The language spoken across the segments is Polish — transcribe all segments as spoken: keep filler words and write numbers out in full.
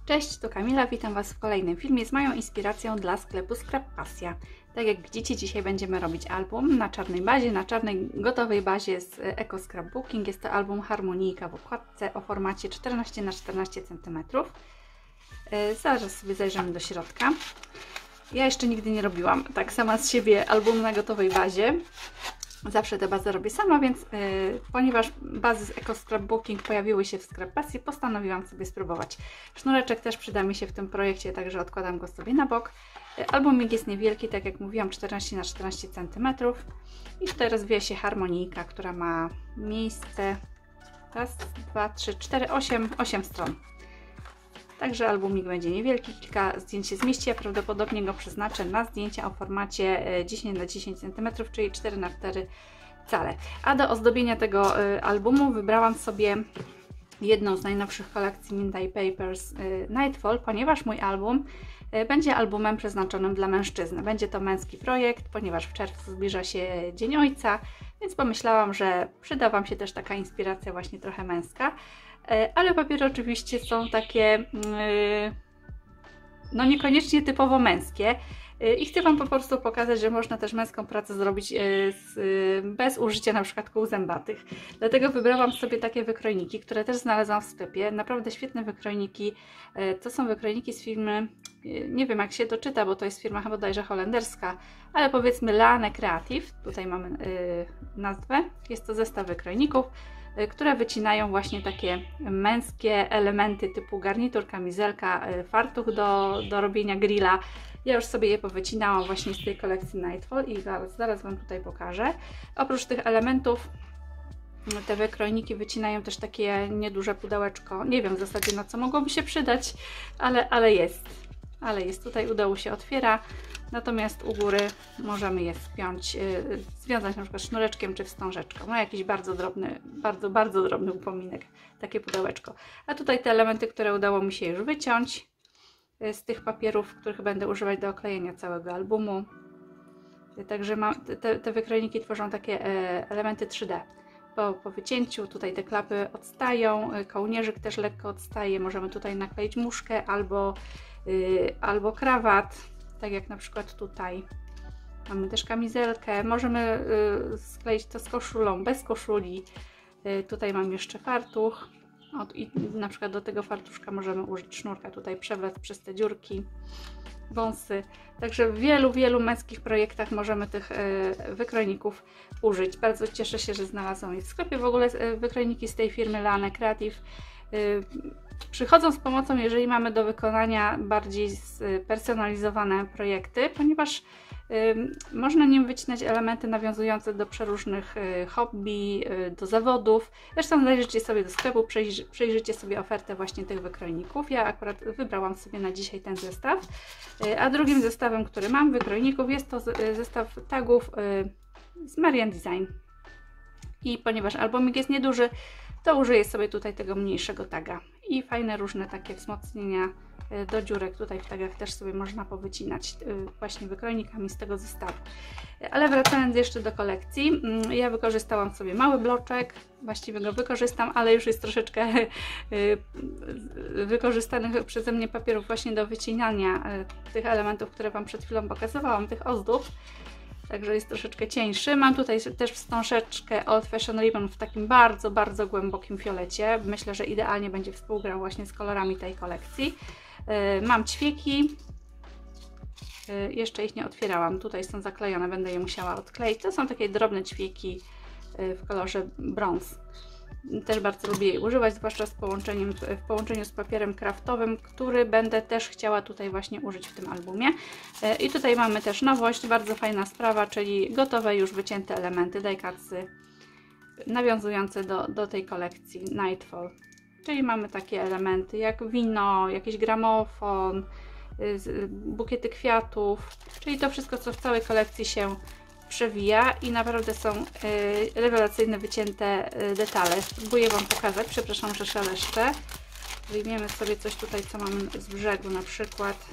Cześć, to Kamila, witam Was w kolejnym filmie z moją inspiracją dla sklepu Scrap Pasja. Tak jak widzicie, dzisiaj będziemy robić album na czarnej bazie, na czarnej gotowej bazie z Eco Scrapbooking. Jest to album Harmonijka w okładce o formacie czternaście na czternaście centymetrów. Zaraz sobie zajrzymy do środka. Ja jeszcze nigdy nie robiłam tak sama z siebie album na gotowej bazie. Zawsze tę bazę robię sama, więc yy, ponieważ bazy z Eco Scrapbooking pojawiły się w Scrap Pasji, postanowiłam sobie spróbować. Sznureczek też przyda mi się w tym projekcie, także odkładam go sobie na bok. Yy, albumik jest niewielki, tak jak mówiłam, czternaście na czternaście centymetrów. I tutaj rozwija się harmonijka, która ma miejsce raz, dwa, trzy, cztery, osiem, osiem stron. Także albumik będzie niewielki, kilka zdjęć się zmieści, ja prawdopodobnie go przeznaczę na zdjęcia o formacie dziesięć na dziesięć centymetrów, czyli cztery na cztery cale. A do ozdobienia tego albumu wybrałam sobie jedną z najnowszych kolekcji Mint Papers Nightfall, ponieważ mój album będzie albumem przeznaczonym dla mężczyzny. Będzie to męski projekt, ponieważ w czerwcu zbliża się Dzień Ojca, więc pomyślałam, że przyda Wam się też taka inspiracja właśnie trochę męska. Ale papiery oczywiście są takie, no niekoniecznie typowo męskie i chcę Wam po prostu pokazać, że można też męską pracę zrobić bez użycia na przykład kół zębatych. Dlatego wybrałam sobie takie wykrojniki, które też znalazłam w sklepie. Naprawdę świetne wykrojniki. To są wykrojniki z firmy, nie wiem jak się to czyta, bo to jest firma chyba bodajże holenderska, ale powiedzmy Lane Creative. Tutaj mamy nazwę. Jest to zestaw wykrojników, które wycinają właśnie takie męskie elementy typu garnitur, kamizelka, fartuch do, do robienia grilla. Ja już sobie je powycinałam właśnie z tej kolekcji Nightfall i zaraz, zaraz Wam tutaj pokażę. Oprócz tych elementów te wykrojniki wycinają też takie nieduże pudełeczko. Nie wiem w zasadzie na co mogłoby się przydać, ale, ale jest. Ale jest tutaj, udało się otwiera. Natomiast u góry możemy je spiąć, yy, związać na przykład sznureczkiem czy wstążeczką. No jakiś bardzo drobny, bardzo, bardzo drobny upominek, takie pudełeczko. A tutaj te elementy, które udało mi się już wyciąć yy, z tych papierów, których będę używać do oklejenia całego albumu. Yy, także ma, te, te wykrojniki tworzą takie yy, elementy trzy D. Po, po wycięciu tutaj te klapy odstają, yy, kołnierzyk też lekko odstaje. Możemy tutaj nakleić muszkę albo, yy, albo krawat. Tak jak na przykład tutaj mamy też kamizelkę, możemy y, skleić to z koszulą, bez koszuli. Y, tutaj mam jeszcze fartuch. O, i na przykład do tego fartuszka możemy użyć sznurka, tutaj przewlec przez te dziurki, wąsy. Także w wielu, wielu męskich projektach możemy tych y, wykrojników użyć. Bardzo cieszę się, że znalazłam je w sklepie. W ogóle y, wykrojniki z tej firmy Lane Creative y, przychodzą z pomocą, jeżeli mamy do wykonania bardziej spersonalizowane projekty, ponieważ y, można nim wycinać elementy nawiązujące do przeróżnych y, hobby, y, do zawodów. Zresztą zajrzyjcie sobie do sklepu, przejrzy, przejrzyjcie sobie ofertę właśnie tych wykrojników. Ja akurat wybrałam sobie na dzisiaj ten zestaw. Y, a drugim zestawem, który mam wykrojników, jest to z, y, zestaw tagów y, z Marian Design. I ponieważ albumik jest nieduży, to użyję sobie tutaj tego mniejszego taga. I fajne różne takie wzmocnienia do dziurek. Tutaj w tagach też sobie można powycinać właśnie wykrojnikami z tego zestawu. Ale wracając jeszcze do kolekcji, ja wykorzystałam sobie mały bloczek. Właściwie go wykorzystam, ale już jest troszeczkę wykorzystanych przeze mnie papierów właśnie do wycinania tych elementów, które Wam przed chwilą pokazywałam, tych ozdób. Także jest troszeczkę cieńszy. Mam tutaj też wstążeczkę Old Fashion Ribbon w takim bardzo, bardzo głębokim fiolecie. Myślę, że idealnie będzie współgrał właśnie z kolorami tej kolekcji. Yy, mam ćwieki. Yy, jeszcze ich nie otwierałam. Tutaj są zaklejone, będę je musiała odkleić. To są takie drobne ćwieki yy, w kolorze brąz. Też bardzo lubię jej używać, zwłaszcza z połączeniem, w połączeniu z papierem kraftowym, który będę też chciała tutaj właśnie użyć w tym albumie. I tutaj mamy też nowość, bardzo fajna sprawa, czyli gotowe już wycięte elementy die-cutsy nawiązujące do, do tej kolekcji Nightfall. Czyli mamy takie elementy jak wino, jakiś gramofon, bukiety kwiatów, czyli to wszystko, co w całej kolekcji się przewija i naprawdę są y, rewelacyjne, wycięte y, detale. Spróbuję Wam pokazać, przepraszam, że szeleszczę. Wyjmiemy sobie coś tutaj, co mamy z brzegu, na przykład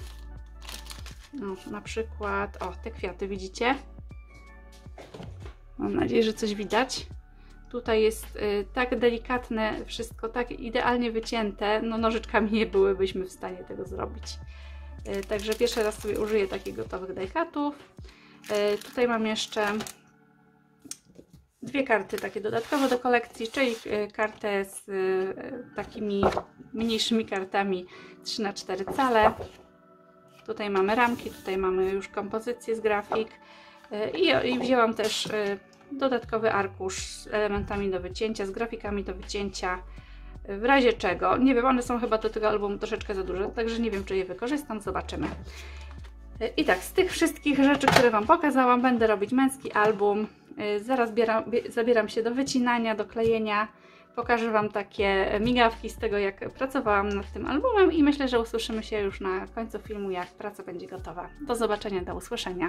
no, na przykład, o, te kwiaty, widzicie? Mam nadzieję, że coś widać. Tutaj jest y, tak delikatne wszystko, tak idealnie wycięte, no nożyczkami nie byłybyśmy w stanie tego zrobić. Y, także pierwszy raz sobie użyję takich gotowych die-cutów. Y, tutaj mam jeszcze dwie karty takie dodatkowe do kolekcji, czyli y, kartę z y, takimi mniejszymi kartami trzy na cztery cale. Tutaj mamy ramki, tutaj mamy już kompozycję z grafik y, i, i wzięłam też y, dodatkowy arkusz z elementami do wycięcia, z grafikami do wycięcia, w razie czego, nie wiem, one są chyba do tego albumu troszeczkę za duże, także nie wiem, czy je wykorzystam, zobaczymy. I tak, z tych wszystkich rzeczy, które Wam pokazałam, będę robić męski album. Zaraz bieram, zabieram się do wycinania, do klejenia. Pokażę Wam takie migawki z tego, jak pracowałam nad tym albumem i myślę, że usłyszymy się już na końcu filmu, jak praca będzie gotowa. Do zobaczenia, do usłyszenia.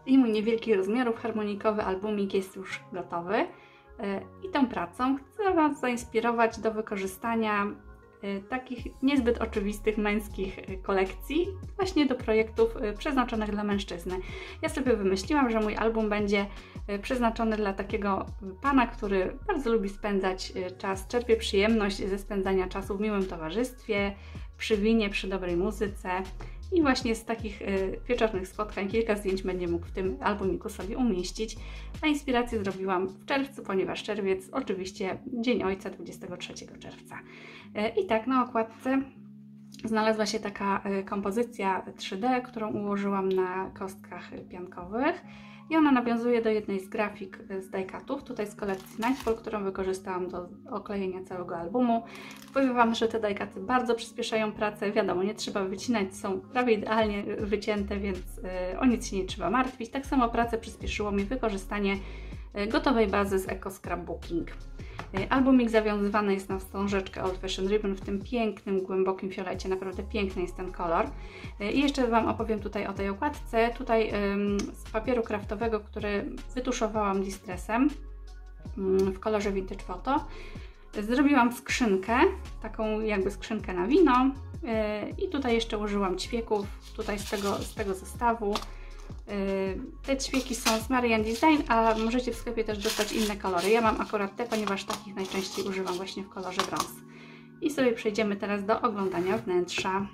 I mój niewielkich rozmiarów harmonikowy albumik jest już gotowy. I tą pracą chcę Was zainspirować do wykorzystania takich niezbyt oczywistych męskich kolekcji właśnie do projektów przeznaczonych dla mężczyzny. Ja sobie wymyśliłam, że mój album będzie przeznaczony dla takiego pana, który bardzo lubi spędzać czas, czerpie przyjemność ze spędzania czasu w miłym towarzystwie, przy winie, przy dobrej muzyce. I właśnie z takich y, wieczornych spotkań kilka zdjęć będzie mógł w tym albumiku sobie umieścić. A inspirację zrobiłam w czerwcu, ponieważ czerwiec oczywiście Dzień Ojca dwudziestego trzeciego czerwca. Y, I tak na okładce znalazła się taka y, kompozycja trzy D, którą ułożyłam na kostkach piankowych. I ona nawiązuje do jednej z grafik z die-cutów, tutaj z kolekcji Nightfall, którą wykorzystałam do oklejenia całego albumu. Powiem Wam, że te die-cuty bardzo przyspieszają pracę. Wiadomo, nie trzeba wycinać, są prawie idealnie wycięte, więc y, o nic się nie trzeba martwić. Tak samo pracę przyspieszyło mi wykorzystanie y, gotowej bazy z Eco Scrapbooking. Y, albumik zawiązywany jest na wstążeczkę Old Fashioned Ribbon w tym pięknym, głębokim fiolecie. Naprawdę piękny jest ten kolor. Y, I jeszcze Wam opowiem tutaj o tej okładce. Tutaj ym, z papieru kraftowego, który wytuszowałam distressem ym, w kolorze Vintage Photo. Zrobiłam skrzynkę, taką jakby skrzynkę na wino yy, i tutaj jeszcze użyłam ćwieków, tutaj z tego, z tego zestawu. Yy, te ćwieki są z Marian Design, a możecie w sklepie też dostać inne kolory. Ja mam akurat te, ponieważ takich najczęściej używam właśnie w kolorze brąz. I sobie przejdziemy teraz do oglądania wnętrza.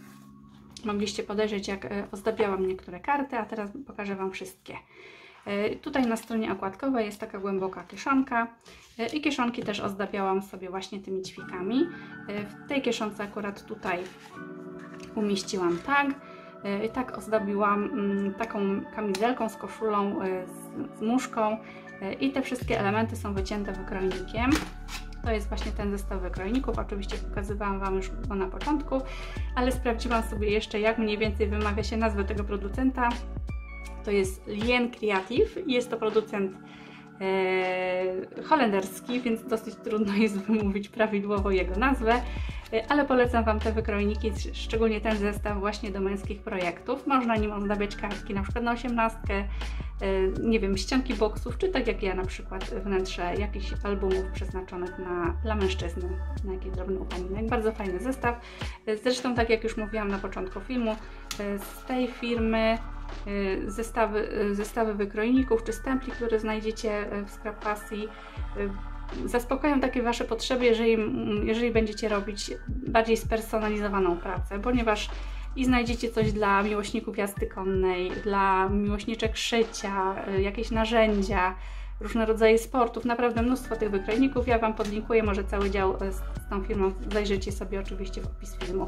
Mogliście podejrzeć, jak ozdabiałam niektóre karty, a teraz pokażę Wam wszystkie. Tutaj na stronie okładkowej jest taka głęboka kieszonka i kieszonki też ozdabiałam sobie właśnie tymi ćwikami. W tej kieszonce akurat tutaj umieściłam tag. Tak ozdobiłam taką kamizelką z koszulą, z, z muszką i te wszystkie elementy są wycięte wykrojnikiem. To jest właśnie ten zestaw wykrojników, oczywiście pokazywałam Wam już go na początku, ale sprawdziłam sobie jeszcze, jak mniej więcej wymawia się nazwę tego producenta. To jest Lien Creative i jest to producent e, holenderski, więc dosyć trudno jest wymówić prawidłowo jego nazwę, e, ale polecam Wam te wykrojniki, szczególnie ten zestaw właśnie do męskich projektów. Można nim ozdabiać kartki, na przykład na osiemnastkę, e, nie wiem, ścianki boksów, czy tak jak ja na przykład wnętrze jakichś albumów przeznaczonych na, dla mężczyzny, na jakiś drobny upaminek. Bardzo fajny zestaw. E, zresztą tak jak już mówiłam na początku filmu, e, z tej firmy Zestawy, zestawy wykrojników czy stempli, które znajdziecie w Scrap Pasji, zaspokoją takie Wasze potrzeby, jeżeli, jeżeli będziecie robić bardziej spersonalizowaną pracę, ponieważ i znajdziecie coś dla miłośników jazdy konnej, dla miłośniczek szycia, jakieś narzędzia, różne rodzaje sportów, naprawdę mnóstwo tych wykrojników. Ja Wam podlinkuję, może cały dział z, z tą firmą zajrzycie sobie oczywiście w opis filmu.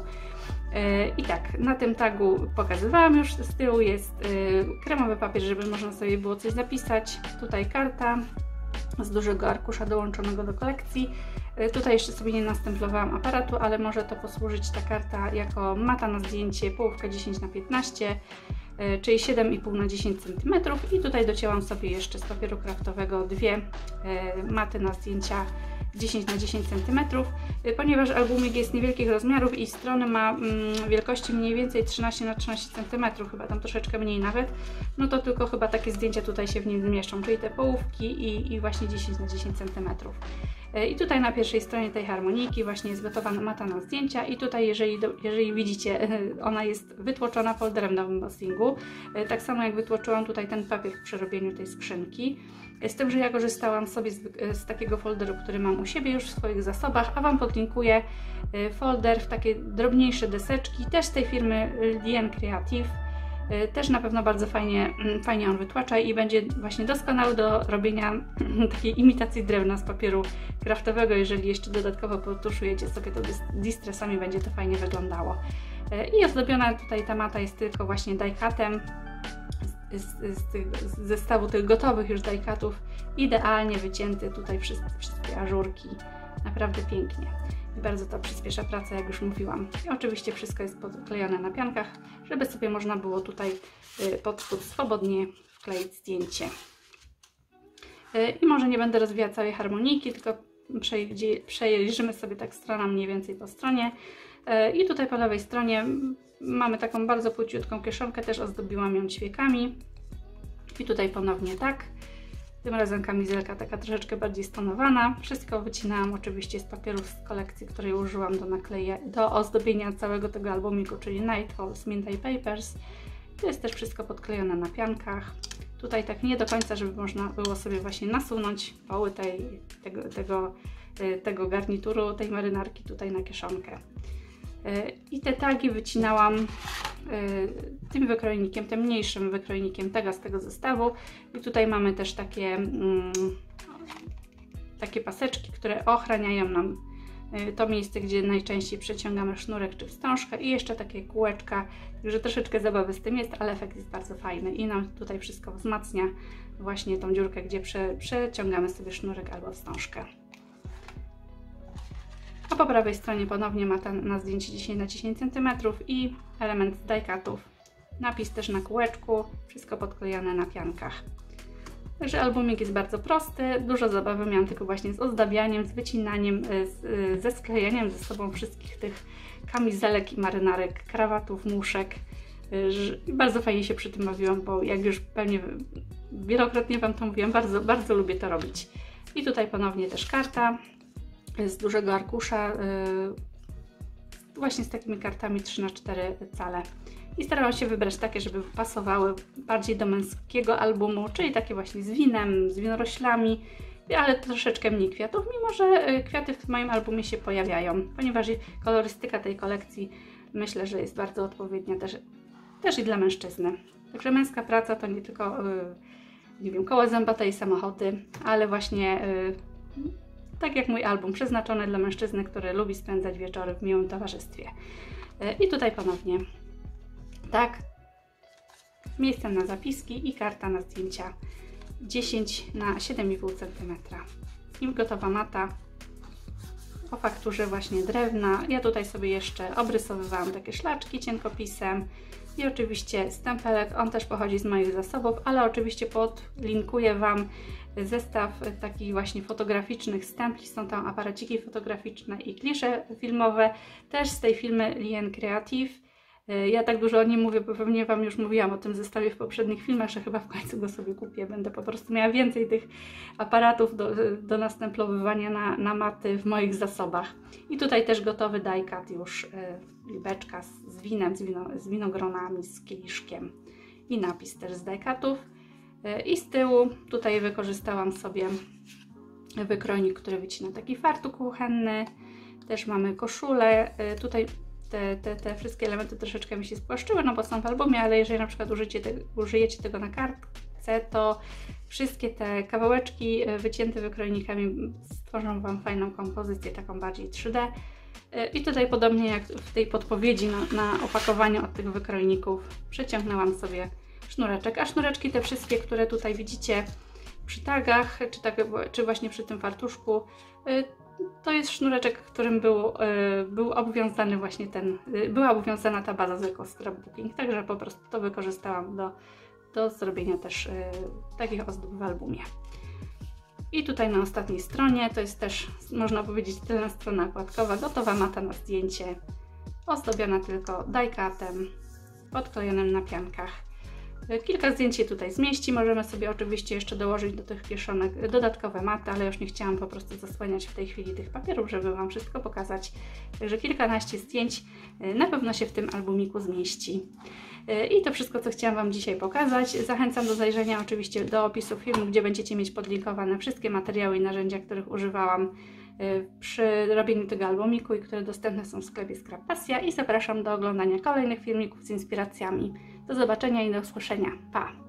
I tak, na tym tagu pokazywałam już, z tyłu jest kremowy papier, żeby można sobie było coś zapisać. Tutaj karta z dużego arkusza dołączonego do kolekcji. Tutaj jeszcze sobie nie nastemplowałam aparatu, ale może to posłużyć ta karta jako mata na zdjęcie, połówka dziesięć na piętnaście, czyli siedem i pół na dziesięć centymetrów. I tutaj docięłam sobie jeszcze z papieru kraftowego dwie maty na zdjęcia dziesięć na dziesięć centymetrów, ponieważ albumik jest niewielkich rozmiarów i strony ma mm, wielkości mniej więcej trzynaście na trzynaście centymetrów, chyba tam troszeczkę mniej nawet, no to tylko chyba takie zdjęcia tutaj się w nim zmieszczą, czyli te połówki i, i właśnie dziesięć na dziesięć centymetrów. I tutaj na pierwszej stronie tej harmoniki właśnie jest gotowa mata na zdjęcia i tutaj jeżeli, do, jeżeli widzicie, ona jest wytłoczona folderem do embossingu, tak samo jak wytłoczyłam tutaj ten papier w przerobieniu tej skrzynki. Z tym, że ja korzystałam sobie z, z takiego folderu, który mam u siebie już w swoich zasobach, a Wam podlinkuję folder w takie drobniejsze deseczki, też z tej firmy Lien Creative. Też na pewno bardzo fajnie, fajnie on wytłacza i będzie właśnie doskonały do robienia takiej imitacji drewna z papieru kraftowego. Jeżeli jeszcze dodatkowo potuszujecie sobie to distressami, będzie to fajnie wyglądało. I ozdobiona tutaj ta mata jest tylko właśnie die-cutem z, z, z, tych, z zestawu tych gotowych już die-cutów, idealnie wycięty tutaj wszystkie, wszystkie ażurki, naprawdę pięknie. I bardzo to przyspiesza pracę, jak już mówiłam. I oczywiście wszystko jest podklejone na piankach, żeby sobie można było tutaj pod spód swobodnie wkleić zdjęcie. I może nie będę rozwijać całej harmoniki, tylko przejrzymy sobie tak strona mniej więcej po stronie. I tutaj po lewej stronie mamy taką bardzo płyciutką kieszonkę, też ozdobiłam ją ćwiekami. I tutaj ponownie tak. Tym razem kamizelka taka troszeczkę bardziej stonowana. Wszystko wycinałam oczywiście z papieru z kolekcji, której użyłam do nakleja, do ozdobienia całego tego albumiku, czyli Night Falls Minty Papers. To jest też wszystko podklejone na piankach. Tutaj tak nie do końca, żeby można było sobie właśnie nasunąć poły tej, tego, tego, tego garnituru, tej marynarki tutaj na kieszonkę. I te tagi wycinałam tym wykrojnikiem, tym mniejszym wykrojnikiem tego z tego zestawu. I tutaj mamy też takie, mm, takie paseczki, które ochraniają nam to miejsce, gdzie najczęściej przeciągamy sznurek czy wstążkę, i jeszcze takie kółeczka, także troszeczkę zabawy z tym jest, ale efekt jest bardzo fajny i nam tutaj wszystko wzmacnia właśnie tą dziurkę, gdzie prze, przeciągamy sobie sznurek albo wstążkę. A po prawej stronie ponownie mata na zdjęcie dziesięć na dziesięć centymetrów i element z die-cutów. Napis też na kółeczku, wszystko podklejone na piankach. Także albumik jest bardzo prosty, dużo zabawy miałam tylko właśnie z ozdabianiem, z wycinaniem, z, ze sklejaniem ze sobą wszystkich tych kamizelek i marynarek, krawatów, muszek. Bardzo fajnie się przy tym bawiłam, bo jak już pewnie wielokrotnie Wam to mówiłam, bardzo, bardzo lubię to robić. I tutaj ponownie też karta z dużego arkusza, właśnie z takimi kartami trzy na cztery cale. I starałam się wybrać takie, żeby pasowały bardziej do męskiego albumu, czyli takie właśnie z winem, z winoroślami, ale troszeczkę mniej kwiatów, mimo że kwiaty w moim albumie się pojawiają, ponieważ kolorystyka tej kolekcji myślę, że jest bardzo odpowiednia też, też i dla mężczyzny. Także męska praca to nie tylko, nie wiem, koła zębate i samochody, ale właśnie tak jak mój album, przeznaczony dla mężczyzny, który lubi spędzać wieczory w miłym towarzystwie. I tutaj ponownie tak, miejsce na zapiski i karta na zdjęcia dziesięć na siedem i pół centymetra. I gotowa mata o fakturze właśnie drewna. Ja tutaj sobie jeszcze obrysowywałam takie szlaczki cienkopisem i oczywiście stempelek, on też pochodzi z moich zasobów, ale oczywiście podlinkuję Wam zestaw takich właśnie fotograficznych stempli. Są tam aparaciki fotograficzne i klisze filmowe, też z tej firmy Lien Creative. Ja tak dużo o nim mówię, bo pewnie Wam już mówiłam o tym zestawie w poprzednich filmach, że chyba w końcu go sobie kupię. Będę po prostu miała więcej tych aparatów do, do nastemplowywania na, na maty w moich zasobach. I tutaj też gotowy die-cut już, yy, beczka z, z winem, z, wino, z winogronami, z kieliszkiem. I napis też z die-cutów. Yy, I z tyłu tutaj wykorzystałam sobie wykrojnik, który wycina taki fartuch kuchenny. Też mamy koszulę. Yy, tutaj Te, te, te wszystkie elementy troszeczkę mi się spłaszczyły, no bo są w albumie, ale jeżeli na przykład użyjecie, te, użyjecie tego na kartce, to wszystkie te kawałeczki wycięte wykrojnikami stworzą Wam fajną kompozycję, taką bardziej trzy D. I tutaj podobnie jak w tej podpowiedzi na, na opakowaniu od tych wykrojników, przeciągnęłam sobie sznureczek, a sznureczki te wszystkie, które tutaj widzicie przy tagach, czy, tak, czy właśnie przy tym fartuszku, to jest sznureczek, którym był, yy, był obwiązany właśnie ten, yy, była obwiązana ta baza z scrapbooking, także po prostu to wykorzystałam do, do zrobienia też yy, takich ozdób w albumie. I tutaj na ostatniej stronie, to jest też, można powiedzieć, tylna strona okładkowa, gotowa mata na zdjęcie, ozdobiona tylko die-cutem, podklejonym na piankach. Kilka zdjęć się tutaj zmieści, możemy sobie oczywiście jeszcze dołożyć do tych kieszonek dodatkowe maty, ale już nie chciałam po prostu zasłaniać w tej chwili tych papierów, żeby Wam wszystko pokazać. Także kilkanaście zdjęć na pewno się w tym albumiku zmieści. I to wszystko, co chciałam Wam dzisiaj pokazać. Zachęcam do zajrzenia oczywiście do opisu filmu, gdzie będziecie mieć podlinkowane wszystkie materiały i narzędzia, których używałam przy robieniu tego albumiku i które dostępne są w sklepie Scrap Pasja, i zapraszam do oglądania kolejnych filmików z inspiracjami. Do zobaczenia i do usłyszenia. Pa!